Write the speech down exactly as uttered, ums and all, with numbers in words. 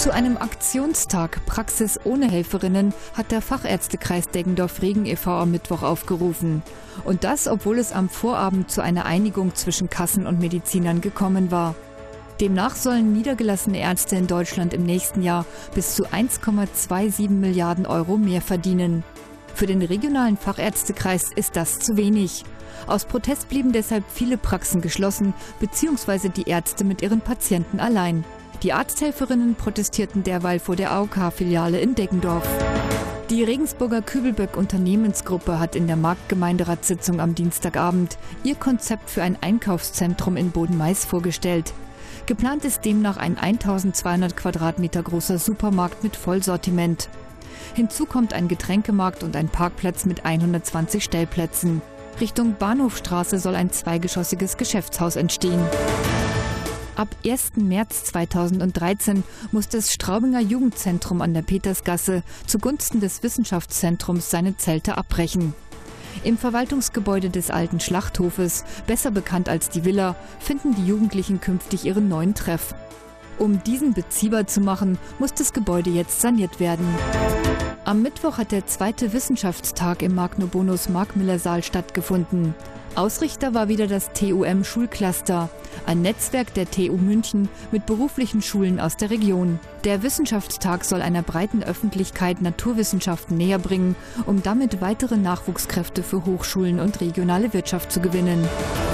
Zu einem Aktionstag Praxis ohne Helferinnen hat der Fachärztekreis Deggendorf-Regen e V am Mittwoch aufgerufen. Und das, obwohl es am Vorabend zu einer Einigung zwischen Kassen und Medizinern gekommen war. Demnach sollen niedergelassene Ärzte in Deutschland im nächsten Jahr bis zu eins Komma siebenundzwanzig Milliarden Euro mehr verdienen. Für den regionalen Fachärztekreis ist das zu wenig. Aus Protest blieben deshalb viele Praxen geschlossen, beziehungsweise die Ärzte mit ihren Patienten allein. Die Arzthelferinnen protestierten derweil vor der A O K-Filiale in Deggendorf. Die Regensburger Kübelböck Unternehmensgruppe hat in der Marktgemeinderatssitzung am Dienstagabend ihr Konzept für ein Einkaufszentrum in Boden-Mais vorgestellt. Geplant ist demnach ein eintausendzweihundert Quadratmeter großer Supermarkt mit Vollsortiment. Hinzu kommt ein Getränkemarkt und ein Parkplatz mit hundertzwanzig Stellplätzen. Richtung Bahnhofstraße soll ein zweigeschossiges Geschäftshaus entstehen. Ab ersten März zweitausenddreizehn muss das Straubinger Jugendzentrum an der Petersgasse zugunsten des Wissenschaftszentrums seine Zelte abbrechen. Im Verwaltungsgebäude des alten Schlachthofes, besser bekannt als die Villa, finden die Jugendlichen künftig ihren neuen Treff. Um diesen beziehbar zu machen, muss das Gebäude jetzt saniert werden. Am Mittwoch hat der zweite Wissenschaftstag im Magnobonus-Markmiller-Saal stattgefunden. Ausrichter war wieder das T U M-Schulcluster, ein Netzwerk der T U München mit beruflichen Schulen aus der Region. Der Wissenschaftstag soll einer breiten Öffentlichkeit Naturwissenschaften näher bringen, um damit weitere Nachwuchskräfte für Hochschulen und regionale Wirtschaft zu gewinnen.